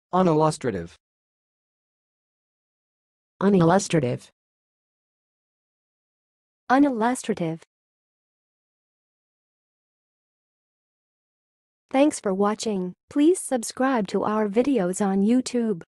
Unillustrative. Unillustrative. Unillustrative. Thanks for watching. Please subscribe to our videos on YouTube.